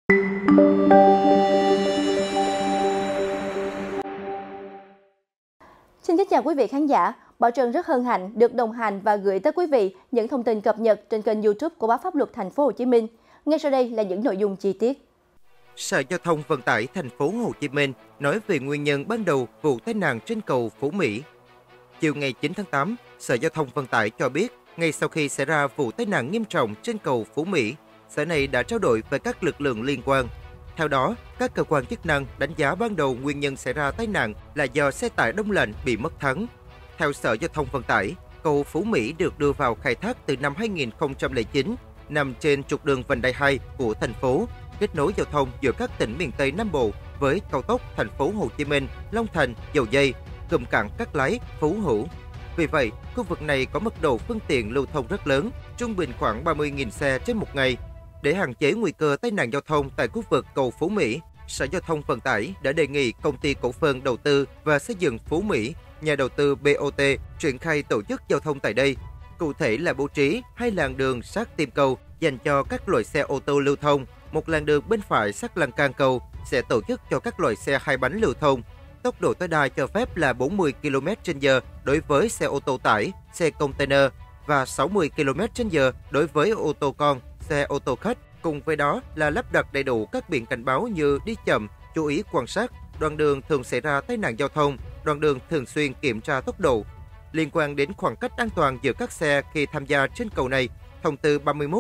Xin kính chào quý vị khán giả. Bảo Trân rất hân hạnh được đồng hành và gửi tới quý vị những thông tin cập nhật trên kênh YouTube của báo Pháp luật Thành phố Hồ Chí Minh. Ngay sau đây là những nội dung chi tiết. Sở Giao thông Vận tải Thành phố Hồ Chí Minh nói về nguyên nhân ban đầu vụ tai nạn trên cầu Phú Mỹ. Chiều ngày 9 tháng 8, Sở Giao thông Vận tải cho biết, ngay sau khi xảy ra vụ tai nạn nghiêm trọng trên cầu Phú Mỹ, sở này đã trao đổi với các lực lượng liên quan. Theo đó, các cơ quan chức năng đánh giá ban đầu nguyên nhân xảy ra tai nạn là do xe tải đông lạnh bị mất thắng. Theo Sở Giao thông Vận tải, cầu Phú Mỹ được đưa vào khai thác từ năm 2009, nằm trên trục đường vành đai 2 của thành phố, kết nối giao thông giữa các tỉnh miền Tây Nam Bộ với cao tốc Thành phố Hồ Chí Minh, Long Thành, Dầu Giây, cụm cảng Cát Lái, Phú Hữu. Vì vậy, khu vực này có mật độ phương tiện lưu thông rất lớn, trung bình khoảng 30.000 xe trên một ngày. Để hạn chế nguy cơ tai nạn giao thông tại khu vực cầu Phú Mỹ, Sở Giao thông Vận tải đã đề nghị Công ty Cổ phần Đầu tư và Xây dựng Phú Mỹ, nhà đầu tư BOT, triển khai tổ chức giao thông tại đây. Cụ thể là bố trí 2 làn đường sát tim cầu dành cho các loại xe ô tô lưu thông, một làn đường bên phải sát lan can cầu sẽ tổ chức cho các loại xe hai bánh lưu thông. Tốc độ tối đa cho phép là 40 km/h đối với xe ô tô tải, xe container và 60 km/h đối với ô tô con, xe ô tô khách. Cùng với đó là lắp đặt đầy đủ các biển cảnh báo như đi chậm, chú ý quan sát, đoạn đường thường xảy ra tai nạn giao thông, đoạn đường thường xuyên kiểm tra tốc độ. Liên quan đến khoảng cách an toàn giữa các xe khi tham gia trên cầu này, Thông tư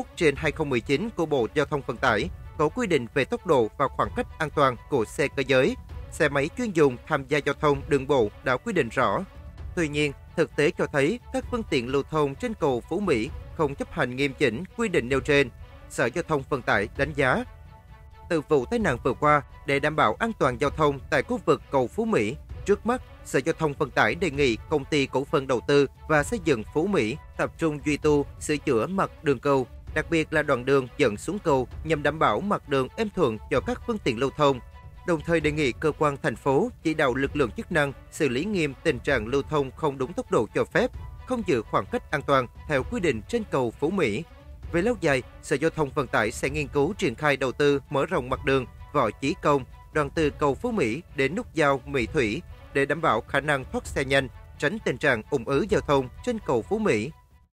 31/2019 của Bộ Giao thông Vận tải có quy định về tốc độ và khoảng cách an toàn của xe cơ giới, xe máy chuyên dùng tham gia giao thông đường bộ đã quy định rõ. Tuy nhiên, thực tế cho thấy các phương tiện lưu thông trên cầu Phú Mỹ không chấp hành nghiêm chỉnh quy định nêu trên. Sở Giao thông Vận tải đánh giá, từ vụ tai nạn vừa qua, để đảm bảo an toàn giao thông tại khu vực cầu Phú Mỹ, trước mắt, Sở Giao thông Vận tải đề nghị Công ty Cổ phần Đầu tư và Xây dựng Phú Mỹ tập trung duy tu, sửa chữa mặt đường cầu, đặc biệt là đoạn đường dẫn xuống cầu nhằm đảm bảo mặt đường êm thuận cho các phương tiện lưu thông. Đồng thời đề nghị cơ quan thành phố chỉ đạo lực lượng chức năng xử lý nghiêm tình trạng lưu thông không đúng tốc độ cho phép, không giữ khoảng cách an toàn theo quy định trên cầu Phú Mỹ. Về lâu dài, Sở Giao thông Vận tải sẽ nghiên cứu triển khai đầu tư mở rộng mặt đường Võ Chí Công, đoạn từ cầu Phú Mỹ đến nút giao Mỹ Thủy để đảm bảo khả năng thoát xe nhanh, tránh tình trạng ùn ứ giao thông trên cầu Phú Mỹ.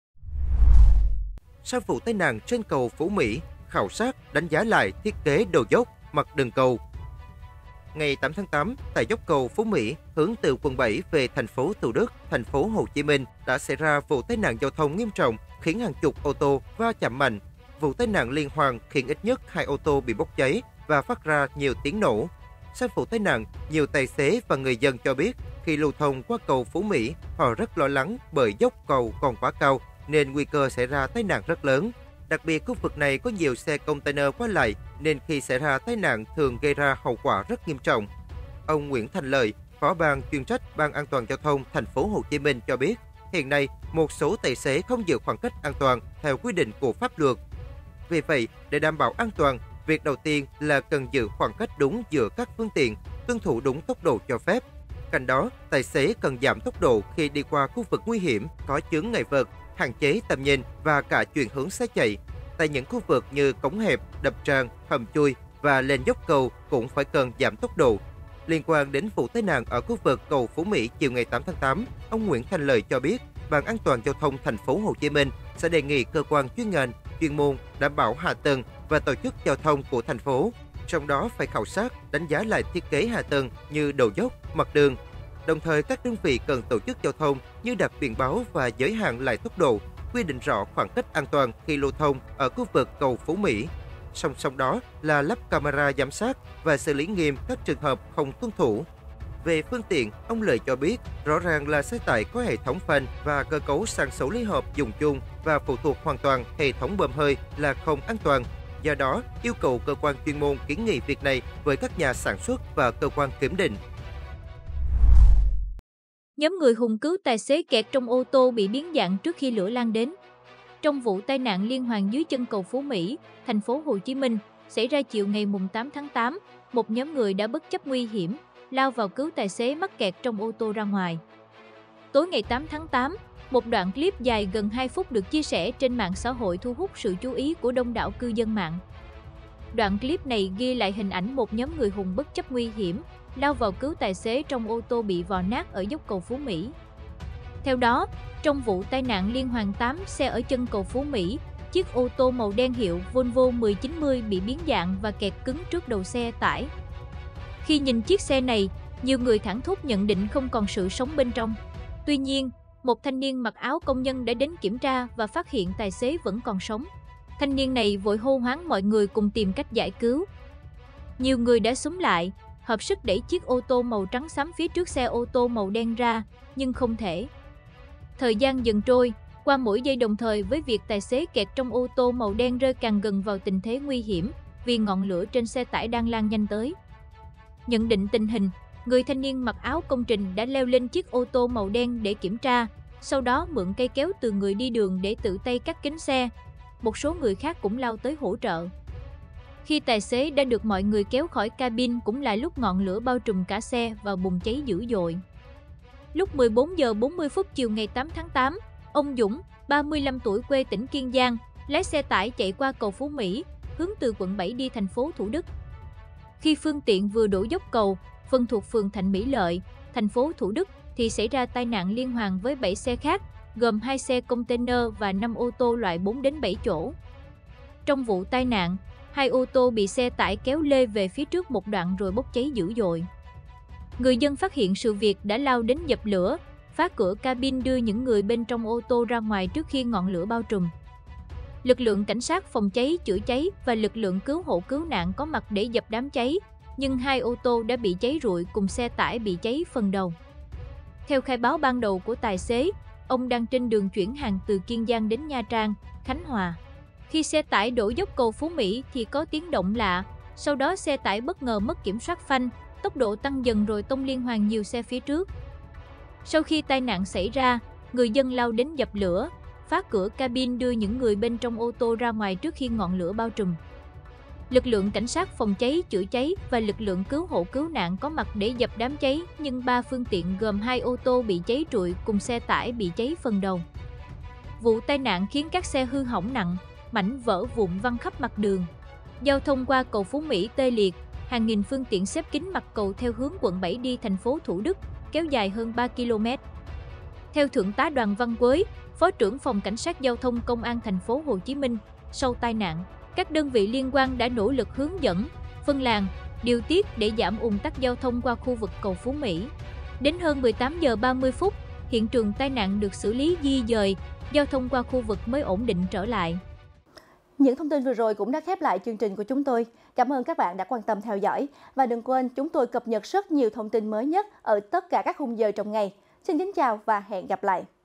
Sau vụ tai nạn trên cầu Phú Mỹ, khảo sát đánh giá lại thiết kế đầu dốc, mặt đường cầu. Ngày 8 tháng 8, tại dốc cầu Phú Mỹ, hướng từ quận 7 về thành phố Thủ Đức, thành phố Hồ Chí Minh đã xảy ra vụ tai nạn giao thông nghiêm trọng khiến hàng chục ô tô va chạm mạnh. Vụ tai nạn liên hoàn khiến ít nhất 2 ô tô bị bốc cháy và phát ra nhiều tiếng nổ. Sau vụ tai nạn, nhiều tài xế và người dân cho biết khi lưu thông qua cầu Phú Mỹ, họ rất lo lắng bởi dốc cầu còn quá cao nên nguy cơ xảy ra tai nạn rất lớn. Đặc biệt, khu vực này có nhiều xe container qua lại nên khi xảy ra tai nạn thường gây ra hậu quả rất nghiêm trọng. Ông Nguyễn Thành Lợi, Phó ban chuyên trách Ban An toàn giao thông Thành phố Hồ Chí Minh cho biết, hiện nay một số tài xế không giữ khoảng cách an toàn theo quy định của pháp luật. Vì vậy, để đảm bảo an toàn, việc đầu tiên là cần giữ khoảng cách đúng giữa các phương tiện, tuân thủ đúng tốc độ cho phép. Cạnh đó, tài xế cần giảm tốc độ khi đi qua khu vực nguy hiểm, có chướng ngại vật, hạn chế tầm nhìn và cả chuyển hướng xe chạy. Tại những khu vực như cống hẹp, đập tràn, hầm chui và lên dốc cầu cũng phải cần giảm tốc độ. Liên quan đến vụ tai nạn ở khu vực cầu Phú Mỹ chiều ngày 8 tháng 8, ông Nguyễn Thành Lợi cho biết, Ban An toàn giao thông Thành phố Hồ Chí Minh sẽ đề nghị cơ quan chuyên ngành, chuyên môn đảm bảo hạ tầng và tổ chức giao thông của thành phố, trong đó phải khảo sát, đánh giá lại thiết kế hạ tầng như đầu dốc, mặt đường. Đồng thời, các đơn vị cần tổ chức giao thông như đặt biển báo và giới hạn lại tốc độ, quy định rõ khoảng cách an toàn khi lưu thông ở khu vực cầu Phú Mỹ. Song song đó là lắp camera giám sát và xử lý nghiêm các trường hợp không tuân thủ. Về phương tiện, ông Lợi cho biết rõ ràng là xe tải có hệ thống phanh và cơ cấu sang số lý hợp dùng chung và phụ thuộc hoàn toàn hệ thống bơm hơi là không an toàn. Do đó, yêu cầu cơ quan chuyên môn kiến nghị việc này với các nhà sản xuất và cơ quan kiểm định. Nhóm người hùng cứu tài xế kẹt trong ô tô bị biến dạng trước khi lửa lan đến. Trong vụ tai nạn liên hoàn dưới chân cầu Phú Mỹ, thành phố Hồ Chí Minh, xảy ra chiều ngày 8 tháng 8, một nhóm người đã bất chấp nguy hiểm, lao vào cứu tài xế mắc kẹt trong ô tô ra ngoài. Tối ngày 8 tháng 8, một đoạn clip dài gần 2 phút được chia sẻ trên mạng xã hội thu hút sự chú ý của đông đảo cư dân mạng. Đoạn clip này ghi lại hình ảnh một nhóm người hùng bất chấp nguy hiểm, lao vào cứu tài xế trong ô tô bị vò nát ở dốc cầu Phú Mỹ. Theo đó, trong vụ tai nạn liên hoàn 8 xe ở chân cầu Phú Mỹ, chiếc ô tô màu đen hiệu Volvo 1090 bị biến dạng và kẹt cứng trước đầu xe tải. Khi nhìn chiếc xe này, nhiều người thảng thốt nhận định không còn sự sống bên trong. Tuy nhiên, một thanh niên mặc áo công nhân đã đến kiểm tra và phát hiện tài xế vẫn còn sống. Thanh niên này vội hô hoán mọi người cùng tìm cách giải cứu. Nhiều người đã xúm lại, hợp sức đẩy chiếc ô tô màu trắng xám phía trước xe ô tô màu đen ra, nhưng không thể. Thời gian dần trôi, qua mỗi giây đồng thời với việc tài xế kẹt trong ô tô màu đen rơi càng gần vào tình thế nguy hiểm vì ngọn lửa trên xe tải đang lan nhanh tới. Nhận định tình hình, người thanh niên mặc áo công trình đã leo lên chiếc ô tô màu đen để kiểm tra, sau đó mượn cây kéo từ người đi đường để tự tay cắt kính xe. Một số người khác cũng lao tới hỗ trợ. Khi tài xế đã được mọi người kéo khỏi cabin cũng là lúc ngọn lửa bao trùm cả xe và bùng cháy dữ dội. Lúc 14 giờ 40 phút chiều ngày 8 tháng 8, ông Dũng, 35 tuổi quê tỉnh Kiên Giang, lái xe tải chạy qua cầu Phú Mỹ, hướng từ quận 7 đi thành phố Thủ Đức. Khi phương tiện vừa đổ dốc cầu, phần thuộc phường Thạnh Mỹ Lợi, thành phố Thủ Đức, thì xảy ra tai nạn liên hoàn với 7 xe khác, gồm 2 xe container và 5 ô tô loại 4 đến 7 chỗ. Trong vụ tai nạn, 2 ô tô bị xe tải kéo lê về phía trước một đoạn rồi bốc cháy dữ dội. Người dân phát hiện sự việc đã lao đến dập lửa, phá cửa cabin đưa những người bên trong ô tô ra ngoài trước khi ngọn lửa bao trùm. Lực lượng cảnh sát phòng cháy chữa cháy và lực lượng cứu hộ cứu nạn có mặt để dập đám cháy, nhưng 2 ô tô đã bị cháy rụi cùng xe tải bị cháy phần đầu. Theo khai báo ban đầu của tài xế, ông đang trên đường chuyển hàng từ Kiên Giang đến Nha Trang, Khánh Hòa. Khi xe tải đổ dốc cầu Phú Mỹ thì có tiếng động lạ, sau đó xe tải bất ngờ mất kiểm soát phanh, tốc độ tăng dần rồi tông liên hoàn nhiều xe phía trước. Sau khi tai nạn xảy ra, người dân lao đến dập lửa, phá cửa cabin đưa những người bên trong ô tô ra ngoài trước khi ngọn lửa bao trùm. Lực lượng cảnh sát phòng cháy chữa cháy và lực lượng cứu hộ cứu nạn có mặt để dập đám cháy, nhưng 3 phương tiện gồm 2 ô tô bị cháy trụi cùng xe tải bị cháy phần đầu. Vụ tai nạn khiến các xe hư hỏng nặng, mảnh vỡ vụn văng khắp mặt đường. Giao thông qua cầu Phú Mỹ tê liệt, hàng nghìn phương tiện xếp kín mặt cầu theo hướng quận 7 đi thành phố Thủ Đức, kéo dài hơn 3 km. Theo Thượng tá Đoàn Văn Quới, Phó trưởng Phòng Cảnh sát Giao thông Công an thành phố Hồ Chí Minh, sau tai nạn, các đơn vị liên quan đã nỗ lực hướng dẫn, phân làn, điều tiết để giảm ùn tắc giao thông qua khu vực cầu Phú Mỹ. Đến hơn 18 giờ 30 phút, hiện trường tai nạn được xử lý di dời, giao thông qua khu vực mới ổn định trở lại. Những thông tin vừa rồi cũng đã khép lại chương trình của chúng tôi. Cảm ơn các bạn đã quan tâm theo dõi. Và đừng quên, chúng tôi cập nhật rất nhiều thông tin mới nhất ở tất cả các khung giờ trong ngày. Xin kính chào và hẹn gặp lại.